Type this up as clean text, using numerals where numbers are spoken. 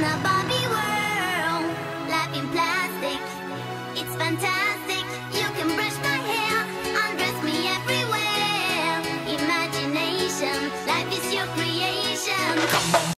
a Barbie world. Life in plastic, it's fantastic. You can brush my hair, undress me everywhere. Imagination, life is your creation.